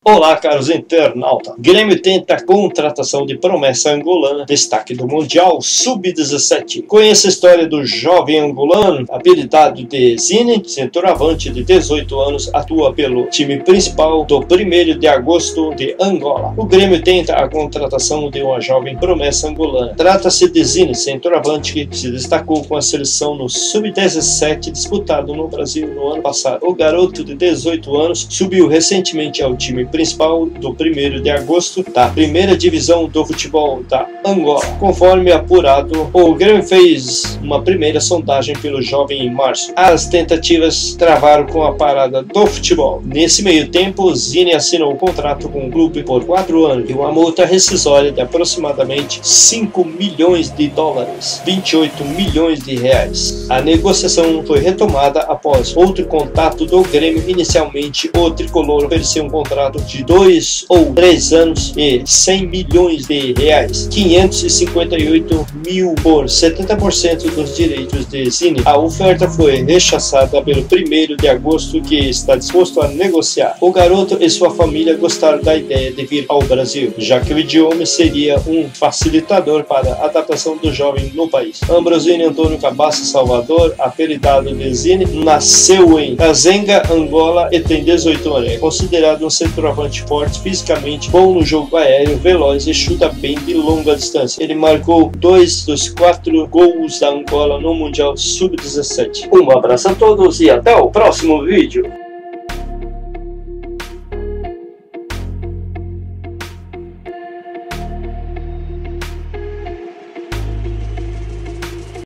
Olá, caros internautas. Grêmio tenta a contratação de promessa angolana, destaque do Mundial Sub-17. Conheça a história do jovem angolano, apelidado de Zine, centroavante de 18 anos, atua pelo time principal do 1º de agosto de Angola. O Grêmio tenta a contratação de uma jovem promessa angolana. Trata-se de Zine, centroavante que se destacou com a seleção no Sub-17 disputado no Brasil no ano passado. O garoto de 18 anos subiu recentemente ao time principal do 1º de agosto da primeira divisão do futebol da Angola. Conforme apurado, o Grêmio fez uma primeira sondagem pelo jovem em março. As tentativas travaram com a parada do futebol. Nesse meio tempo, Zine assinou um contrato com o clube por 4 anos e uma multa rescisória de aproximadamente 5 milhões de dólares, 28 milhões de reais. A negociação foi retomada após outro contato do Grêmio. Inicialmente, o tricolor ofereceu um contrato de 2 ou 3 anos e 100 milhões de reais, 558 mil por 70% dos direitos de Zine. A oferta foi rechaçada pelo 1º de agosto, que está disposto a negociar. O garoto e sua família gostaram da ideia de vir ao Brasil, já que o idioma seria um facilitador para a adaptação do jovem no país. Ambrosini Antônio Cabaça Salvador, apelidado de Zine, nasceu em Kazenga, Angola e tem 18 anos. É considerado um centroavante forte, fisicamente bom no jogo aéreo, veloz e chuta bem de longa distância. Ele marcou 2 dos 4 gols da Angola no Mundial Sub-17. Um abraço a todos e até o próximo vídeo.